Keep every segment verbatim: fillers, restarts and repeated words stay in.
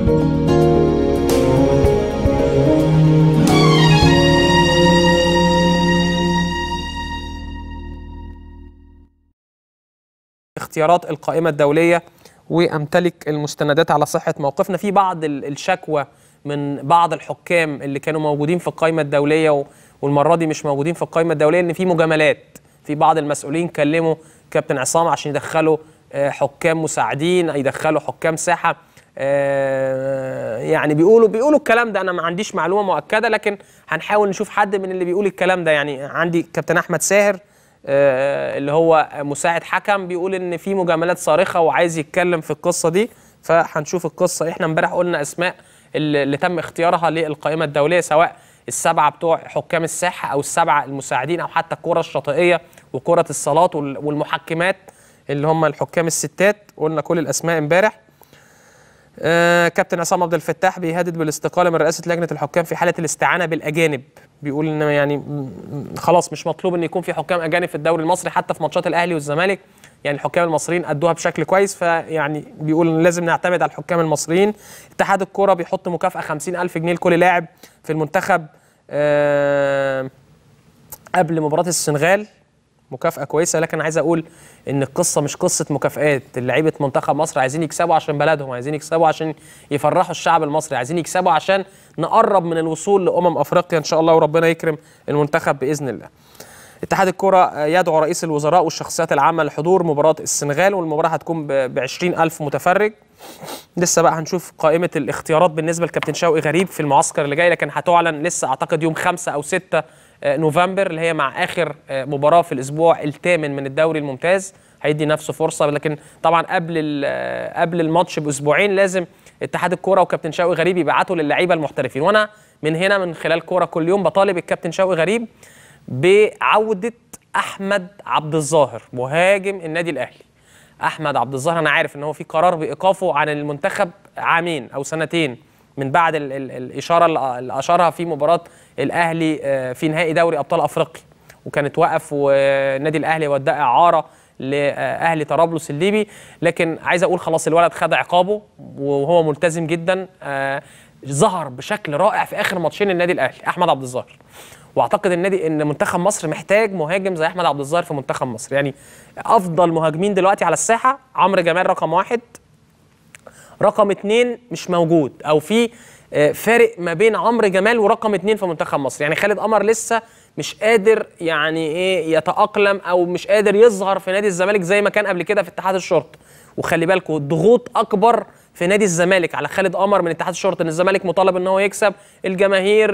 اختيارات القائمة الدولية وأمتلك المستندات على صحة موقفنا في بعض الشكوى من بعض الحكام اللي كانوا موجودين في القائمة الدولية والمرة دي مش موجودين في القائمة الدولية، إن في مجاملات. في بعض المسؤولين كلموا كابتن عصام عشان يدخلوا حكام مساعدين، يدخلوا حكام ساحة، يعني بيقولوا بيقولوا الكلام ده. أنا ما عنديش معلومة مؤكدة، لكن هنحاول نشوف حد من اللي بيقول الكلام ده. يعني عندي كابتن أحمد ساهر اللي هو مساعد حكم بيقول ان في مجاملات صارخه وعايز يتكلم في القصه دي، فهنشوف القصه. احنا امبارح قلنا اسماء اللي, اللي تم اختيارها للقائمه الدوليه، سواء السبعه بتوع حكام الساحه او السبعه المساعدين او حتى الكره الشاطئيه وكره الصالات والمحكمات اللي هم الحكام الستات. قلنا كل الاسماء امبارح. آه كابتن عصام عبد الفتاح بيهدد بالاستقاله من رئاسه لجنه الحكام في حاله الاستعانه بالاجانب. بيقول ان يعني خلاص مش مطلوب ان يكون في حكام اجانب في الدوري المصري حتى في ماتشات الاهلي والزمالك. يعني الحكام المصريين ادوها بشكل كويس، فيعني بيقول لازم نعتمد على الحكام المصريين. اتحاد الكوره بيحط مكافاه خمسين ألف جنيه لكل لاعب في المنتخب آه قبل مباراه السنغال. مكافأة كويسة، لكن عايز أقول إن القصة مش قصة مكافآت. لعيبة منتخب مصر عايزين يكسبوا عشان بلدهم، عايزين يكسبوا عشان يفرحوا الشعب المصري، عايزين يكسبوا عشان نقرب من الوصول لأمم أفريقيا إن شاء الله، وربنا يكرم المنتخب بإذن الله. اتحاد الكرة يدعو رئيس الوزراء والشخصيات العامة لحضور مباراة السنغال، والمباراة هتكون بعشرين ألف متفرج. لسه بقى هنشوف قائمة الاختيارات بالنسبة لكابتن شوقي غريب في المعسكر اللي جاي، لكن هتعلن لسه أعتقد يوم خمسة أو ستة نوفمبر، اللي هي مع آخر مباراة في الأسبوع الثامن من الدوري الممتاز. هيدي نفسه فرصة، لكن طبعا قبل قبل الماتش بأسبوعين لازم اتحاد الكرة وكابتن شوقي غريب يبعتوا للعيبة المحترفين. وأنا من هنا من خلال كورة كل يوم بطالب الكابتن شوقي غريب بعودة أحمد عبد الظاهر مهاجم النادي الأهلي. أحمد عبد الظاهر أنا عارف إن هو في قرار بإيقافه عن المنتخب عامين أو سنتين من بعد ال ال الإشارة اللي أشارها في مباراة الأهلي في نهائي دوري أبطال أفريقيا، وكانت وقف والنادي الأهلي ودى إعارة لأهلي طرابلس الليبي. لكن عايز أقول خلاص الولد خد عقابه وهو ملتزم جدا. ظهر بشكل رائع في آخر ماتشين النادي الأهلي أحمد عبد الظاهر، واعتقد النادي ان منتخب مصر محتاج مهاجم زي احمد عبد الظاهر في منتخب مصر. يعني افضل مهاجمين دلوقتي على الساحه عمرو جمال رقم واحد، رقم اتنين مش موجود، او في فارق ما بين عمرو جمال ورقم اتنين في منتخب مصر. يعني خالد قمر لسه مش قادر يعني ايه يتاقلم او مش قادر يظهر في نادي الزمالك زي ما كان قبل كده في اتحاد الشرطه. وخلي بالكم الضغوط اكبر في نادي الزمالك على خالد قمر من اتحاد الشرطه، ان الزمالك مطالب ان هو يكسب، الجماهير،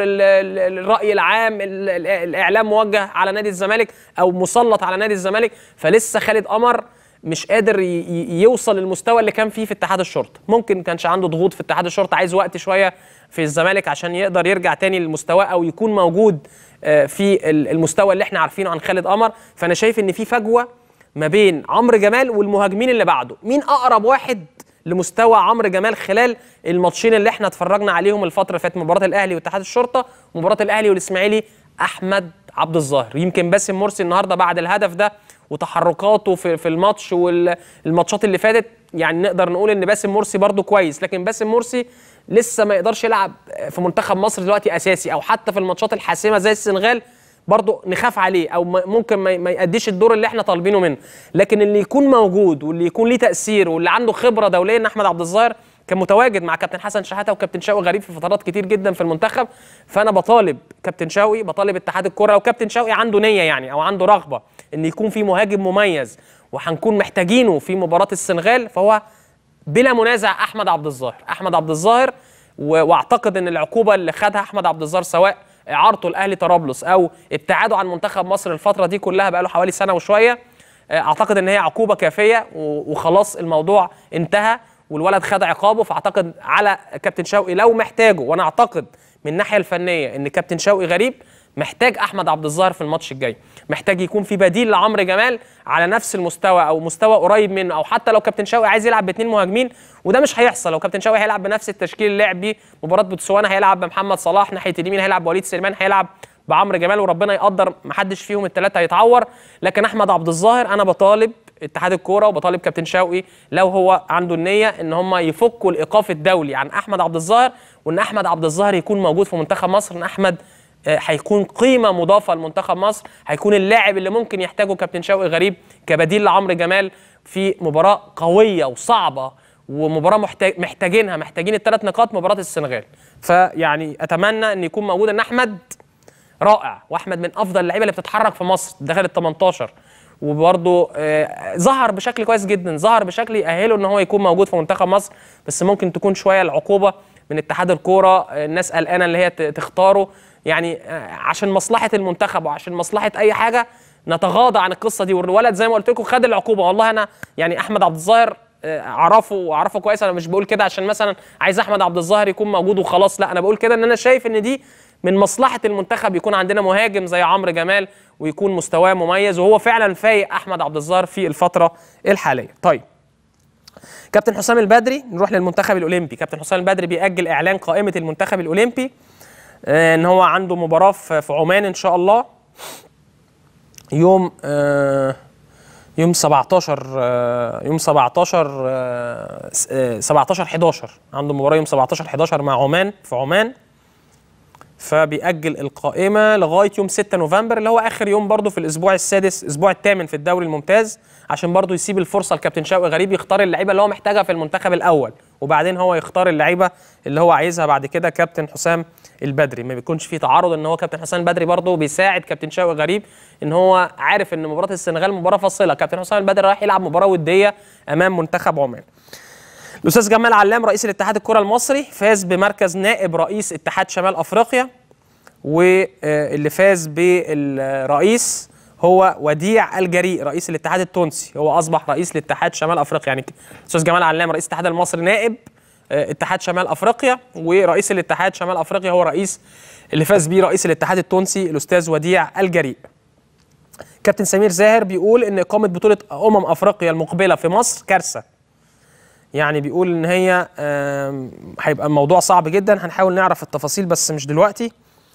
الراي العام، الاعلام موجه على نادي الزمالك او مسلط على نادي الزمالك. فلسه خالد قمر مش قادر يوصل للمستوى اللي كان فيه في اتحاد الشرطه. ممكن كانش عنده ضغوط في اتحاد الشرطه، عايز وقت شويه في الزمالك عشان يقدر يرجع تاني للمستوى او يكون موجود في المستوى اللي احنا عارفينه عن خالد قمر. فانا شايف ان في فجوه ما بين عمرو جمال والمهاجمين اللي بعده. مين اقرب واحد لمستوى عمرو جمال خلال الماتشين اللي احنا اتفرجنا عليهم الفتره اللي فاتت، مباراه الاهلي واتحاد الشرطه ومباراه الاهلي والاسماعيلي؟ احمد عبد الظاهر. يمكن باسم مرسي النهارده بعد الهدف ده وتحركاته في في الماتش والماتشات اللي فاتت، يعني نقدر نقول ان باسم مرسي برده كويس، لكن باسم مرسي لسه ما يقدرش يلعب في منتخب مصر دلوقتي اساسي، او حتى في الماتشات الحاسمه زي السنغال برضه نخاف عليه، او ممكن ما يأديش الدور اللي احنا طالبينه منه. لكن اللي يكون موجود واللي يكون ليه تأثير واللي عنده خبره دوليه ان احمد عبد الظاهر كان متواجد مع كابتن حسن شحاته وكابتن شوقي غريب في فترات كتير جدا في المنتخب. فانا بطالب كابتن شوقي، بطالب اتحاد الكره، وكابتن شوقي عنده نيه يعني او عنده رغبه ان يكون في مهاجم مميز وهنكون محتاجينه في مباراه السنغال، فهو بلا منازع احمد عبد الظاهر. احمد عبد الظاهر واعتقد ان العقوبه اللي خدها احمد عبد الظاهر سواء اعارته لاهلي طرابلس او ابتعاده عن منتخب مصر الفتره دي كلها بقاله حوالي سنه وشويه، اعتقد ان هي عقوبه كافيه وخلاص الموضوع انتهى والولد خد عقابه. فاعتقد على كابتن شوقي لو محتاجه، وانا اعتقد من الناحيه الفنيه ان كابتن شوقي غريب محتاج احمد عبد الظاهر في الماتش الجاي، محتاج يكون في بديل لعمرو جمال على نفس المستوى او مستوى قريب منه، او حتى لو كابتن شوقي عايز يلعب باثنين مهاجمين، وده مش هيحصل. لو كابتن شوقي هيلعب بنفس التشكيل اللي لعب بيه مباراه بوتسوانا، هيلعب بمحمد صلاح ناحيه اليمين، هيلعب بوليد سليمان، هيلعب بعمرو جمال، وربنا يقدر محدش فيهم الثلاثه هيتعور. لكن احمد عبد الظاهر انا بطالب اتحاد الكوره وبطالب كابتن شوقي لو هو عنده النيه ان هم يفكوا الايقاف الدولي عن احمد عبد الظاهر، وان احمد عبد الظاهر يكون موجود في منتخب مصر، ان احمد هيكون قيمه مضافه لمنتخب مصر، هيكون اللاعب اللي ممكن يحتاجه كابتن شوقي غريب كبديل لعمرو جمال في مباراه قويه وصعبه ومباراه محتاج محتاجينها محتاجين الثلاث نقاط مباراه السنغال. فيعني اتمنى ان يكون موجود، ان احمد رائع، واحمد من افضل اللعيبه اللي بتتحرك في مصر، دخل ال تمنتاشر وبرضه آه ظهر بشكل كويس جدا، ظهر بشكل يأهله ان هو يكون موجود في منتخب مصر، بس ممكن تكون شويه العقوبه من اتحاد الكوره، آه الناس قلقانه اللي هي تختاره، يعني آه عشان مصلحه المنتخب وعشان مصلحه اي حاجه نتغاضى عن القصه دي. والولد زي ما قلت لكم خد العقوبه. والله انا يعني احمد عبد الظاهر اعرفه واعرفه كويس، انا مش بقول كده عشان مثلا عايز احمد عبد الظاهر يكون موجود وخلاص، لا، انا بقول كده ان انا شايف ان دي من مصلحه المنتخب يكون عندنا مهاجم زي عمرو جمال ويكون مستواه مميز، وهو فعلا فايق احمد عبد الظاهر في الفتره الحاليه. طيب كابتن حسام البدري، نروح للمنتخب الاولمبي. كابتن حسام البدري بيأجل اعلان قائمه المنتخب الاولمبي، آه ان هو عنده مباراه في عمان ان شاء الله يوم آه يوم سبعتاشر يوم سبعتاشر سبعتاشر حداشر، عنده مباراه يوم سبعتاشر حداشر مع عمان في عمان، فبيأجل القائمه لغايه يوم ستة نوفمبر اللي هو اخر يوم برضه في الاسبوع السادس، الاسبوع الثامن في الدوري الممتاز، عشان برضه يسيب الفرصه لكابتن شوقي غريب يختار اللعيبه اللي هو محتاجها في المنتخب الاول، وبعدين هو يختار اللعيبه اللي هو عايزها بعد كده كابتن حسام البدري. ما بيكونش فيه تعارض، ان هو كابتن حسام البدري برضه بيساعد كابتن شوقي غريب ان هو عارف ان مباراه السنغال مباراه فاصله، كابتن حسام البدري رايح يلعب مباراه وديه امام منتخب عمان. الاستاذ جمال علام رئيس الاتحاد الكره المصري فاز بمركز نائب رئيس اتحاد شمال افريقيا، واللي فاز بالرئيس هو وديع الجريء رئيس الاتحاد التونسي، هو اصبح رئيس لاتحاد شمال افريقيا. يعني الاستاذ جمال علام رئيس الاتحاد المصري نائب اتحاد شمال افريقيا، ورئيس الاتحاد شمال افريقيا هو رئيس اللي فاز بيه رئيس الاتحاد التونسي الاستاذ وديع الجريء. كابتن سمير زاهر بيقول ان اقامه بطوله امم افريقيا المقبله في مصر كارثه، يعني بيقول ان هي هيبقى الموضوع صعب جدا، هنحاول نعرف التفاصيل بس مش دلوقتي.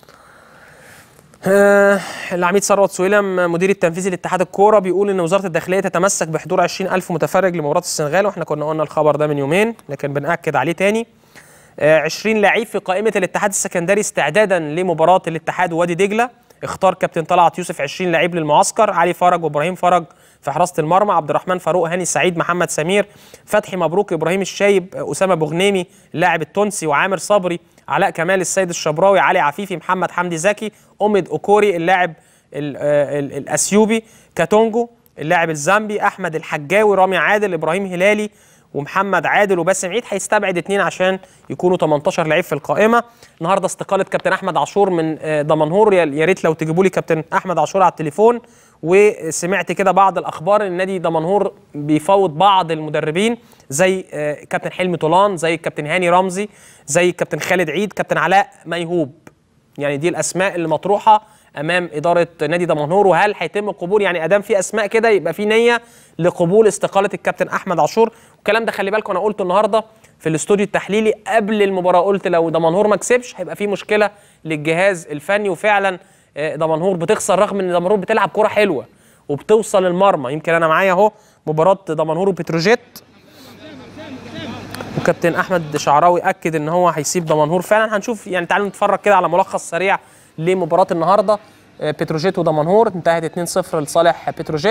آه العميد ثروت سويلم مدير التنفيذي لاتحاد الكوره بيقول ان وزاره الداخليه تتمسك بحضور عشرين ألف متفرج لمباراه السنغال، واحنا كنا قلنا الخبر ده من يومين لكن بنأكد عليه تاني. آه عشرين لعيب في قائمه الاتحاد السكندري استعدادا لمباراه الاتحاد ووادي دجله، اختار كابتن طلعت يوسف عشرين لعيب للمعسكر، علي فرج وابراهيم فرج في حراسه المرمى، عبد الرحمن فاروق، هاني سعيد، محمد سمير، فتحي مبروك، ابراهيم الشايب، اسامه بوغنيمي اللاعب التونسي، وعامر صبري، علاء كمال، السيد الشبراوي، علي عفيفي، محمد حمدي زكي، أمد أوكوري اللاعب الأثيوبي، كاتونجو اللاعب الزامبي، أحمد الحجاوي، رامي عادل، إبراهيم هلالي ومحمد عادل وباسم عيد. هيستبعد اثنين عشان يكونوا تمنتاشر لعيب في القائمة. النهارده استقالة كابتن أحمد عاشور من دمنهور، يا ريت لو تجيبوا لي كابتن أحمد عاشور على التليفون. وسمعت كده بعض الأخبار إن نادي دمنهور بيفوض بعض المدربين زي كابتن حلمي طولان، زي كابتن هاني رمزي، زي كابتن خالد عيد، كابتن علاء ميهوب. يعني دي الاسماء اللي مطروحه امام اداره نادي دمنهور، وهل هيتم القبول؟ يعني ادام في اسماء كده يبقى في نيه لقبول استقاله الكابتن احمد عاشور. والكلام ده خلي بالكم انا قلته النهارده في الاستوديو التحليلي قبل المباراه، قلت لو دمنهور ما كسبش هيبقى في مشكله للجهاز الفني، وفعلا دمنهور بتخسر رغم ان دمنهور بتلعب كوره حلوه وبتوصل المرمى. يمكن انا معايا اهو مباراه دمنهور وبتروجيت، وكابتن احمد شعراوي اكد ان هو هيسيب دمنهور فعلا. هنشوف يعني، تعالوا نتفرج كده على ملخص سريع لمباراه النهارده. بتروجيت ودمنهور انتهت اتنين صفر لصالح بتروجيت،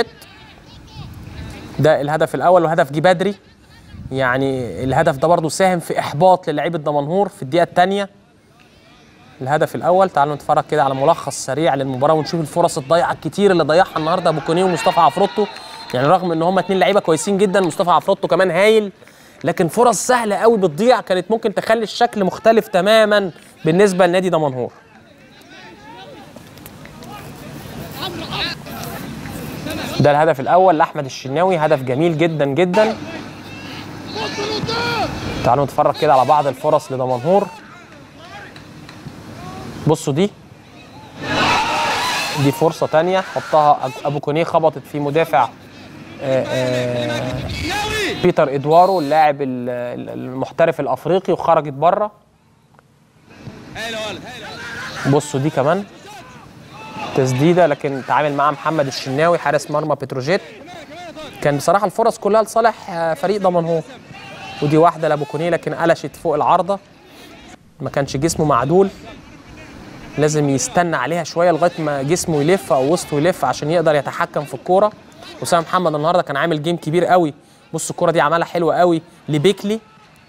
ده الهدف الاول، وهدف جه بدري، يعني الهدف ده برضه ساهم في احباط للاعيبه دمنهور في الدقيقه الثانيه. الهدف الاول، تعالوا نتفرج كده على ملخص سريع للمباراه ونشوف الفرص الضايعه الكتير اللي ضيعها النهارده ابو كونيه ومصطفى عفروتو. يعني رغم ان هم اتنين لعيبه كويسين جدا، مصطفى عفروتو كمان هايل، لكن فرص سهله قوي بتضيع كانت ممكن تخلي الشكل مختلف تماما بالنسبه لنادي دمنهور. ده الهدف الاول لاحمد الشناوي، هدف جميل جدا جدا. تعالوا نتفرج كده على بعض الفرص لدمنهور. بصوا دي دي فرصه ثانيه حطها ابو كونيه، خبطت في مدافع آآ آآ بيتر ادوارو اللاعب المحترف الافريقي وخرجت بره. بصوا دي كمان تسديده، لكن تعامل معاها محمد الشناوي حارس مرمى بتروجيت. كان بصراحه الفرص كلها لصالح فريق دمنهور، ودي واحده لابو كونيه لكن قلشت فوق العارضه، ما كانش جسمه معدول، لازم يستنى عليها شويه لغايه ما جسمه يلف او وسطه يلف عشان يقدر يتحكم في الكوره. اسامه محمد النهارده كان عامل جيم كبير قوي. بص الكوره دي عملها حلوه قوي لبيكلي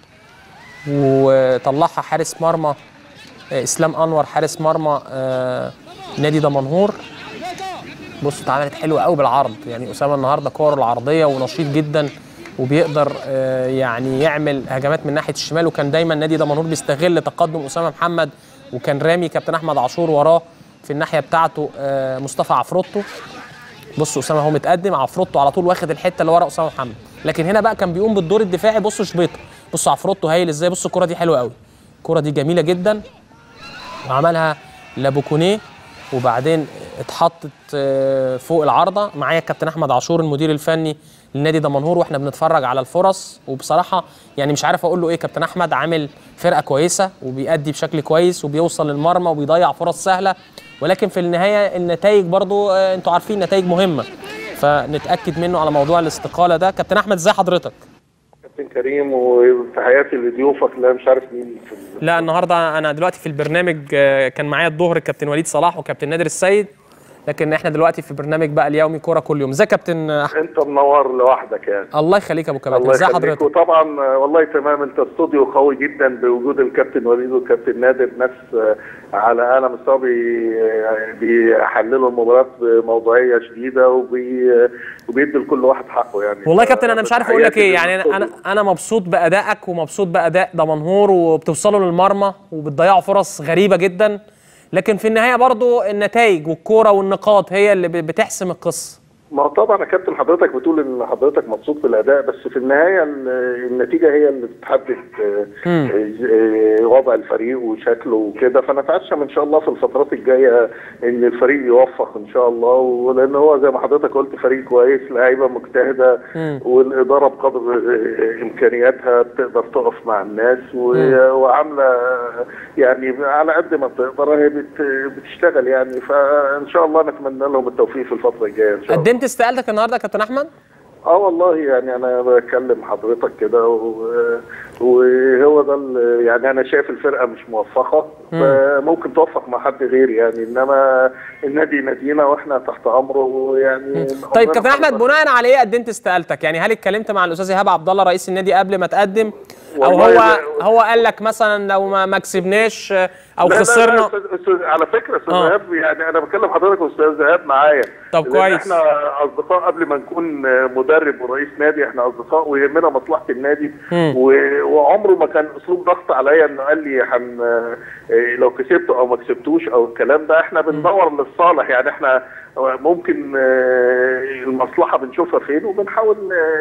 وطلعها حارس مرمى اسلام انور، حارس مرمى آه نادي دمنهور. بص اتعملت حلوه قوي بالعرض، يعني اسامه النهارده كور العرضيه ونشيط جدا وبيقدر آه يعني يعمل هجمات من ناحيه الشمال، وكان دايما نادي دمنهور بيستغل تقدم اسامه محمد، وكان رامي كابتن احمد عاشور وراه في الناحيه بتاعته آه مصطفى عفروتو. بص اسامه هو متقدم، عفروتو على طول واخد الحته اللي ورا اسامه محمد، لكن هنا بقى كان بيقوم بالدور الدفاعي. بص شبيطه، بص عفروتو هايل ازاي، بص الكره دي حلوه قوي، الكره دي جميله جدا وعملها لابو كونيه وبعدين اتحطت فوق العارضه. معايا الكابتن احمد عاشور المدير الفني لنادي دمنهور واحنا بنتفرج على الفرص، وبصراحه يعني مش عارف اقول له ايه. كابتن احمد عامل فرقه كويسه وبيأدي بشكل كويس وبيوصل للمرمى وبيضيع فرص سهله، ولكن في النهايه النتائج برضو انتوا عارفين النتائج مهمه، فنتاكد منه على موضوع الاستقاله ده. كابتن احمد ازي حضرتك؟ كابتن كريم وتحياتي لضيوفك. لا مش عارف مين في لا النهارده انا دلوقتي في البرنامج، كان معايا الظهر الكابتن وليد صلاح وكابتن نادر السيد، لكن احنا دلوقتي في برنامج بقى اليومي كوره كل يوم. ازي يا كابتن احمد؟ انت منور لوحدك يعني. الله يخليك يا ابو كباتن، ازي حضرتك؟ وطبعا والله تمام، انت استوديو قوي جدا بوجود الكابتن وليد والكابتن نادر، ناس على اعلى مستوى بيحللوا المباريات بموضوعيه شديده وبي وبيدوا لكل واحد حقه يعني. والله يا كابتن انا مش عارف اقول لك ايه، يعني انا انا مبسوط بادائك ومبسوط باداء دمنهور، وبتوصلوا للمرمى وبتضيعوا فرص غريبه جدا، لكن في النهايه برضو النتائج والكوره والنقاط هي اللي بتحسم القصه. ما هو طبعا يا كابتن حضرتك بتقول ان حضرتك مبسوط بالاداء، بس في النهايه النتيجه هي اللي بتحدد وضع الفريق وشكله وكده، فنتعشم ان شاء الله في الفترات الجايه ان الفريق يوفق ان شاء الله، ولان هو زي ما حضرتك قلت فريق كويس، لعيبه مجتهده والاداره بقدر امكانياتها بتقدر تقف مع الناس وعامله يعني على قد ما بتقدر هي بتشتغل يعني، فان شاء الله نتمنى لهم التوفيق في الفتره الجايه ان شاء الله. قدمت استقالتك النهارده يا كابتن احمد؟ اه والله يعني انا بكلم حضرتك كده وهو ده يعني انا شايف الفرقه مش موفقه، فممكن توفق مع حد غيري يعني، انما النادي نادينا واحنا تحت امره يعني. طيب كابتن احمد بناء على ايه قدمت استقالتك؟ يعني هل اتكلمت مع الاستاذ ايهاب عبد الله رئيس النادي قبل ما تقدم، او هو هو قال لك مثلا لو ما ما كسبناش او لا خسرنا؟ لا لا على فكره استاذ ايهاب يعني انا بكلم حضرتك واستاذ ايهاب معايا. طب كويس، احنا اصدقاء قبل ما نكون مدرب ورئيس نادي، احنا اصدقاء ويهمنا مصلحه النادي، وعمره ما كان اسلوب ضغط عليا انه قال لي حن لو كسبته او ما كسبتوش او الكلام ده. احنا بندور للصالح يعني، احنا ممكن المصلحه بنشوفها فين وبنحاول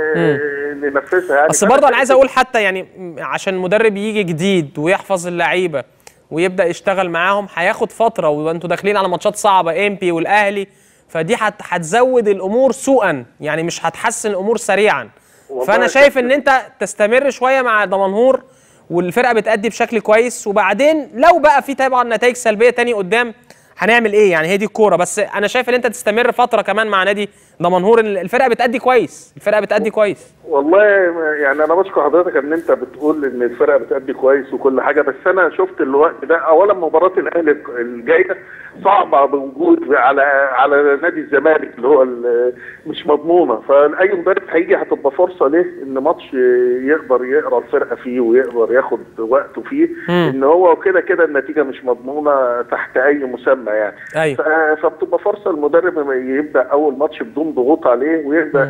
ننفذها يعني. بس برضه انا عايز اقول حتى يعني عشان المدرب يجي جديد ويحفظ اللعيبه ويبدا يشتغل معاهم هياخد فتره، وانتوا داخلين على ماتشات صعبه امبي والاهلي، فدي هتزود الامور سوءا يعني، مش هتحسن الامور سريعا. فانا شايف ان انت تستمر شويه مع دمنهور والفرقه بتأدي بشكل كويس، وبعدين لو بقى في طبعا نتائج سلبيه تاني قدام هنعمل ايه يعني، هي دي الكوره. بس انا شايف ان انت تستمر فتره كمان مع نادي دمنهور، الفرقه بتأدي كويس، الفرقه بتأدي كويس. والله يعني انا بشكر حضرتك ان انت بتقول ان الفرقه بتأدي كويس وكل حاجه، بس انا شفت الوقت ده اولا مباراه الاهلي الجايه صعبه بوجود على على نادي الزمالك اللي هو مش مضمونه، فاي مدرب هيجي هتبقى فرصه ليه ان ماتش يقدر يقرا الفرقه فيه ويقدر ياخد وقته فيه، ان هو كده كده النتيجه مش مضمونه تحت اي مسمى يعني. أيوة. فبتبقى فرصه المدرب يبدا اول ماتش بدون ضغوط عليه ويبدا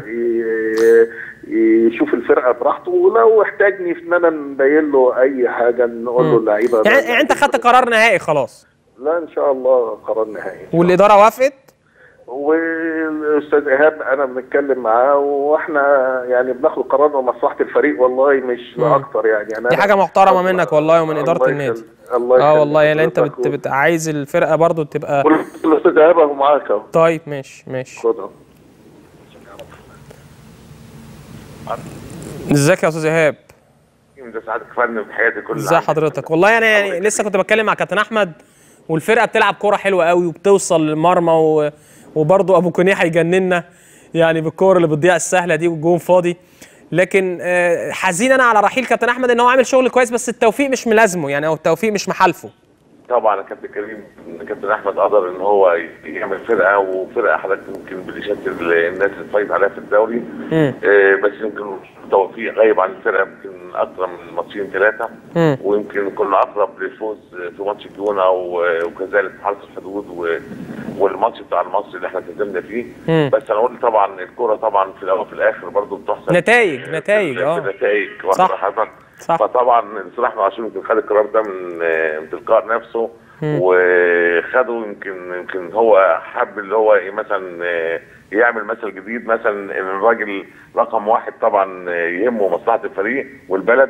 يشوف الفرقه براحته، ولو احتاجني في ان انا نبين له اي حاجه نقول له اللعيبه يعني, يعني انت خدت قرار نهائي خلاص؟ لا ان شاء الله قرار نهائي. والاداره وافقت؟ والاستاذ ايهاب انا بنتكلم معاه واحنا يعني بناخد قرار لمصلحه الفريق والله مش لا اكتر يعني. أنا دي حاجه محترمه منك والله ومن اداره النادي. الله اه والله يعني انت بت... بت... عايز الفرقه برضو تبقى. الاستاذ ايهاب اهو معاك اهو. طيب ماشي ماشي. خد اهو. ازيك يا استاذ ايهاب؟ ازي سعادتك يا فندم؟ تحياتي كلها. ازي حضرتك؟ والله يعني, يعني لسه كنت بتكلم مع كابتن احمد والفرقه بتلعب كوره حلوه قوي وبتوصل للمرمى و... وبرضه ابو كونيه هيجننا يعني بالكور اللي بتضيع السهله دي والجون فاضي. لكن حزين انا على رحيل كابتن احمد، ان هو عامل شغل كويس بس التوفيق مش ملازمه يعني، او التوفيق مش محالفه. طبعا كابتن كريم، كابتن احمد قدر ان هو يعمل فرقه، وفرقه حضرتك يمكن بليشات الناس اللي فايز عليها في الدوري، آه بس يمكن التوفيق غايب عن الفرقه يمكن اكثر من ماتشين ثلاثه، ويمكن كنا اقرب للفوز في ماتش الجونه وكذلك حرس الحدود والماتش بتاع المصري اللي احنا كسبنا فيه. مم. بس انا قلت طبعا الكوره طبعا في الاول وفي الاخر برضه بتحسب نتائج نتائج اه نتائج صح. صح. فطبعا صلاح بن عاشور يمكن خد القرار ده من من تلقاء نفسه، مم. وخده يمكن يمكن هو حب اللي هو مثلا يعمل مثل جديد، مثلا ان الراجل رقم واحد طبعا يهمه مصلحه الفريق والبلد،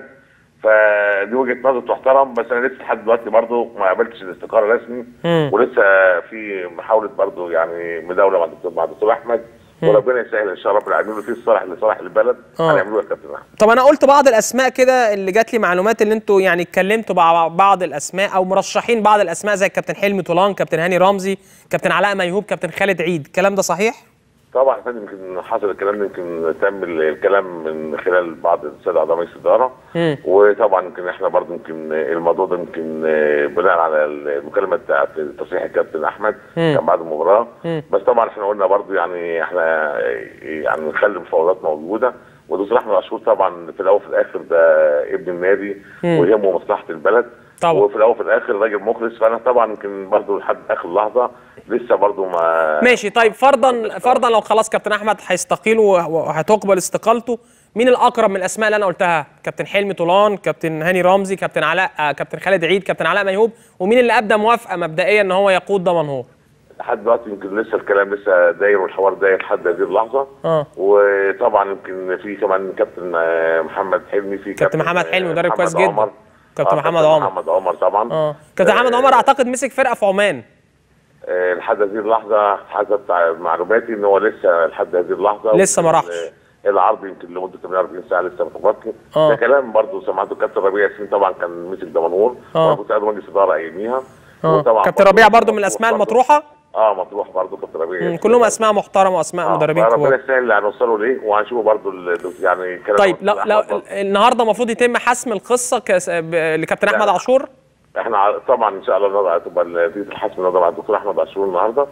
فدي وجهه نظر تحترم. بس انا لسه لحد دلوقتي برضه ما قابلتش الاستقرار رسمي، ولسه في محاوله برضه يعني مداوله مع الدكتور مع الدكتور احمد، وربنا يسهل ان شاء الله رب العالمين، وفي الصالح لصالح البلد هنعملوها يا كابتن احمد. طب انا قلت بعض الاسماء كده اللي جات لي معلومات اللي انتوا يعني اتكلمتوا مع بعض الاسماء او مرشحين بعض الاسماء زي كابتن حلمي طولان، كابتن هاني رمزي، كابتن علاء ميهوب، كابتن خالد عيد، الكلام ده صحيح؟ طبعا يا فندم، يمكن حصل الكلام ده، يمكن تم الكلام من خلال بعض الساده اعضاء مجلس الاداره، وطبعا يمكن احنا برضه يمكن الموضوع ده يمكن بناء على المكالمه بتاعت تصريح الكابتن احمد كان بعد المباراه، بس طبعا احنا قلنا برضه يعني احنا يعني نخلي المفاوضات موجوده، ودكتور احمد عاشور طبعا في الاول وفي الاخر ده ابن النادي ويهمه مصلحه البلد طبعا، وفي الاول وفي الاخر راجل مخلص، فانا طبعا يمكن برضه لحد اخر لحظه لسه برضه ما ماشي. طيب فرضا فرضا لو خلاص كابتن احمد هيستقيل وهتقبل استقالته، مين الاقرب من الاسماء اللي انا قلتها؟ كابتن حلمي طولان، كابتن هاني رمزي، كابتن علاء كابتن خالد عيد، كابتن علاء ميهوب، ومين اللي ابدى موافقه مبدئيا ان هو يقود دمنهور؟ لحد دلوقتي يمكن لسه الكلام لسه داير والحوار داير لحد هذه اللحظه. اه وطبعا يمكن في كمان كابتن محمد حلمي، في كابتن محمد حلمي مدرب كويس جدا، عمر. كابتن آه محمد عمر محمد عمر طبعا. اه كابتن محمد عمر اعتقد مسك فرقه في عمان. آه لحد هذه اللحظه حسب معلوماتي ان هو لسه لحد هذه اللحظه لسه ما راحش العرض، يمكن لمده ثمانية وأربعين ساعه لسه ما تبطل. ده كلام برضه سمعته الكابتن ربيع ياسين، طبعا كان مسك دمنهور وكنت قاعد مجلس اداره اياميها. وطبعا كابتن ربيع برضه من الاسماء المطروحه. اه مطروح برضه كابتن ربيع، كلهم اسماء محترمه واسماء آه مدربين كبار. ربنا يسهل اللي هنوصله ليه، وهنشوفه برضه يعني كلام. طيب لو, لو النهارده المفروض يتم حسم القصه كس... ب... لكابتن احمد عاشور. احنا طبعا ان شاء الله هتبقى نتيجه الحسم النهارده مع الدكتور احمد عاشور النهارده،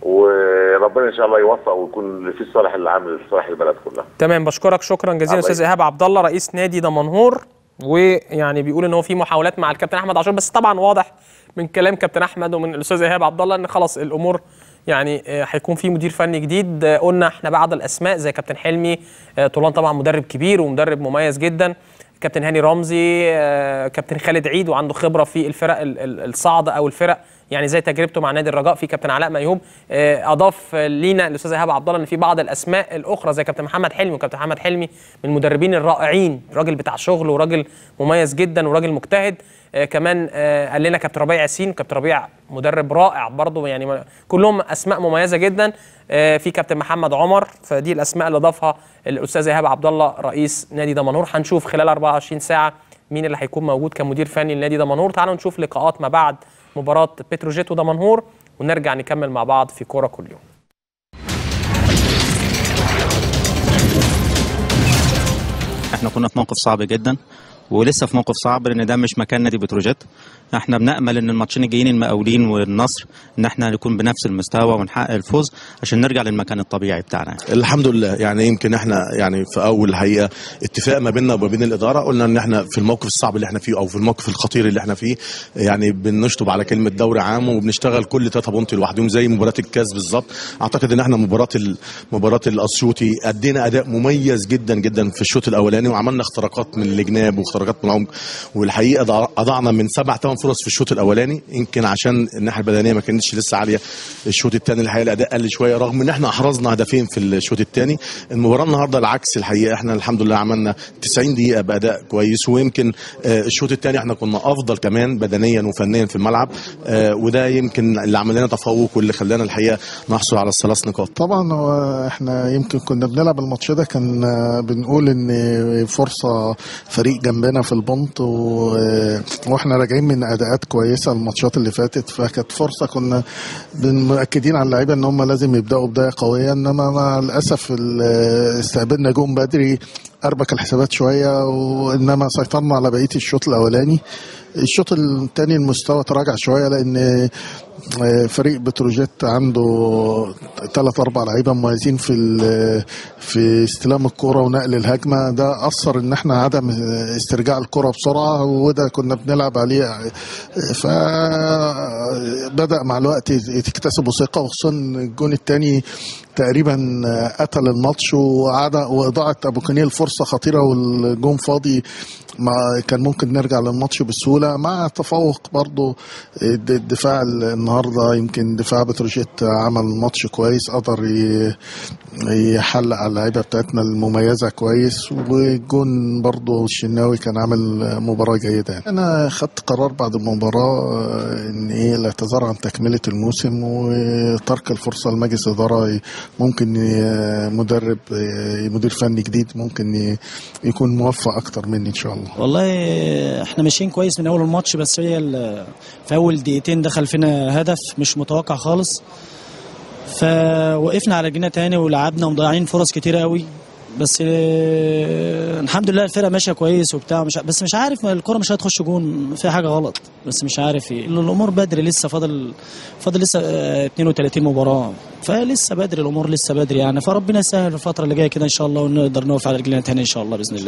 وربنا ان شاء الله يوفق ويكون في الصالح العام لصالح البلد كلها. تمام، بشكرك شكرا جزيلا استاذ ايهاب عبد الله رئيس نادي دمنهور، ويعني بيقول ان هو في محاولات مع الكابتن احمد عاشور، بس طبعا واضح من كلام كابتن احمد ومن الاستاذ ايهاب عبد الله ان خلاص الامور يعني هيكون في مدير فني جديد. قلنا احنا بعض الاسماء زي كابتن حلمي طولان طبعا مدرب كبير ومدرب مميز جدا، كابتن هاني رمزي، كابتن خالد عيد وعنده خبره في الفرق الصاعده او الفرق يعني زي تجربته مع نادي الرجاء، في كابتن علاء ميهوب. اضاف لينا الاستاذ ايهاب عبد الله ان في بعض الاسماء الاخرى زي كابتن محمد حلمي، وكابتن محمد حلمي من المدربين الرائعين، راجل بتاع شغل وراجل مميز جدا وراجل مجتهد. آه كمان آه قال لنا كابتن ربيع ياسين، كابتن ربيع مدرب رائع برضه، يعني كلهم اسماء مميزه جدا. آه في كابتن محمد عمر، فدي الاسماء اللي ضافها الاستاذ ايهاب عبد الله رئيس نادي دمنهور. هنشوف خلال أربعة وعشرين ساعه مين اللي هيكون موجود كمدير فني لنادي دمنهور. تعالوا نشوف لقاءات ما بعد مباراه بتروجيت ودمنهور ونرجع نكمل مع بعض في كوره كل يوم. احنا كنا في موقف صعب جدا ولسه في موقف صعب، لان ده مش مكان نادي بتروجيت. احنا بنأمل ان الماتشين الجايين المقاولين والنصر ان احنا نكون بنفس المستوى ونحقق الفوز عشان نرجع للمكان الطبيعي بتاعنا. الحمد لله، يعني يمكن احنا يعني في اول الحقيقه اتفاق ما بيننا وما بين الاداره، قلنا ان احنا في الموقف الصعب اللي احنا فيه او في الموقف الخطير اللي احنا فيه يعني بنشطب على كلمه دوري عام وبنشتغل كل ثلاثة بونت لوحدهم زي مباراه الكاس بالظبط. اعتقد ان احنا مباراه مباراه الاسيوطي ادينا اداء مميز جدا جدا في الشوط الاولاني، وعملنا اختراقات من الجناب واختراقات من العمق، والحقيقه اضعنا من سبع ثمان فرص في الشوط الاولاني، يمكن عشان الناحيه البدنيه ما كانتش لسه عاليه. الشوط الثاني الحقيقه الاداء قل شويه رغم ان احنا احرزنا هدفين في الشوط الثاني. المباراه النهارده العكس، الحقيقه احنا الحمد لله عملنا تسعين دقيقه باداء كويس، ويمكن الشوط الثاني احنا كنا افضل كمان بدنيا وفنيا في الملعب، وده يمكن اللي عمل لنا تفوق واللي خلانا الحقيقه نحصل على الثلاث نقاط. طبعا هو احنا يمكن كنا بنلعب الماتش ده كان بنقول ان فرصه فريق جنب جنبنا في البونت و... واحنا راجعين من اداءات كويسه الماتشات اللي فاتت، فكانت فرصه كنا مؤكدين على اللعيبه ان هم لازم يبداوا بدايه قويه، انما مع الاسف استقبلنا جون بدري اربك الحسابات شويه، وانما سيطرنا على بقيه الشوط الاولاني. الشوط الثاني المستوى تراجع شويه لان فريق بتروجيت عنده ثلاث اربع لعيبه مميزين في في استلام الكره ونقل الهجمه، ده اثر ان احنا عدم استرجاع الكره بسرعه، وده كنا بنلعب عليه، فبدا مع الوقت يكتسبوا ثقه، وخصوصا الجون الثاني تقريبا قتل الماتش، واضاعه ابو كنيل فرصه خطيره والجون فاضي، ما كان ممكن نرجع للماتش بسهوله. مع تفوق برضو الدفاع النهارده، يمكن دفاع بتروجيت عمل ماتش كويس، قدر يحلق على اللعيبه بتاعتنا المميزه كويس، والجون برضو الشناوي كان عامل مباراه جيده. انا خدت قرار بعد المباراه ان ايه الاعتذار عن تكمله الموسم وترك الفرصه لمجلس اداره، ممكن مدرب مدير فني جديد ممكن يكون موفق اكتر مني ان شاء الله. والله احنا ماشيين كويس من اول الماتش، بس هي في اول دقيقتين دخل فينا هدف مش متوقع خالص، فوقفنا على رجلنا تاني ولعبنا ومضيعين فرص كتيره قوي، بس الحمد لله الفرقه ماشيه كويس وبتاع، مش بس مش عارف الكره مش هتخش جون، في حاجه غلط، بس مش عارف ايه. الامور بدري لسه، فاضل فاضل لسه اثنين وثلاثين مباراه، فلسه بدري، الامور لسه بدري يعني، فربنا يسهل الفتره اللي جايه كده ان شاء الله، ونقدر نقف على رجلنا تاني ان شاء الله باذن الله.